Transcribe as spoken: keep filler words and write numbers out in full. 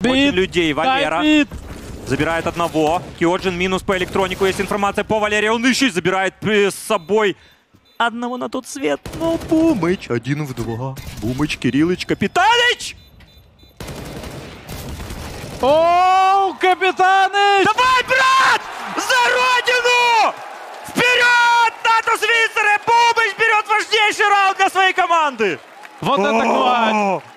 Очень людей. Валера Бит. забирает одного. Киоджин минус по электронику. Есть информация по Валерию. Он еще и забирает с собой одного на тот свет. Но Бумыч один в два. Бумыч, Кириллыч, Капитаныч! О, Капитаныч! Давай, брат! За родину! Вперед! Натус Винсер! Бумыч берет важнейший раунд для своей команды! Вот это класс!